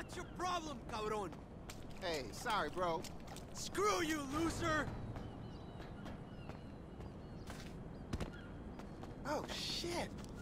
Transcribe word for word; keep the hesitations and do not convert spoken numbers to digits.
What's your problem, cabron? Hey, sorry, bro. Screw you, loser! Oh, shit.